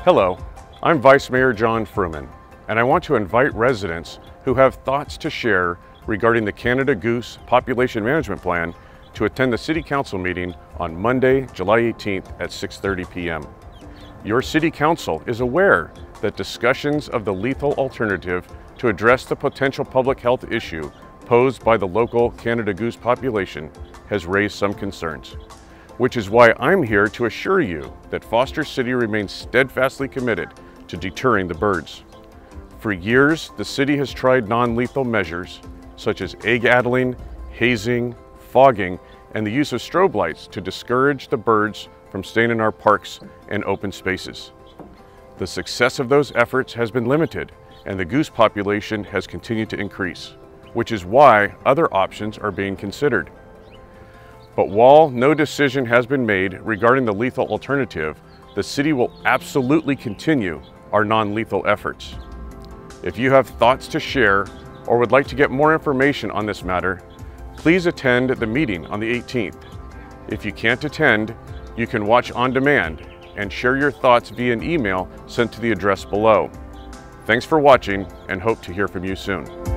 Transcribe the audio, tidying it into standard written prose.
Hello, I'm Vice Mayor Jon Froomin, and I want to invite residents who have thoughts to share regarding the Canada Goose Population Management Plan to attend the City Council meeting on Monday, July 18th at 6:30 p.m. Your City Council is aware that discussions of the lethal alternative to address the potential public health issue posed by the local Canada goose population has raised some concerns, which is why I'm here to assure you that Foster City remains steadfastly committed to deterring the birds. For years, the city has tried non-lethal measures such as egg-addling, hazing, fogging, and the use of strobe lights to discourage the birds from staying in our parks and open spaces. The success of those efforts has been limited, and the goose population has continued to increase, which is why other options are being considered. But while no decision has been made regarding the lethal alternative, the city will absolutely continue our non-lethal efforts. If you have thoughts to share or would like to get more information on this matter, please attend the meeting on the 18th. If you can't attend, you can watch on demand and share your thoughts via an email sent to the address below. Thanks for watching and hope to hear from you soon.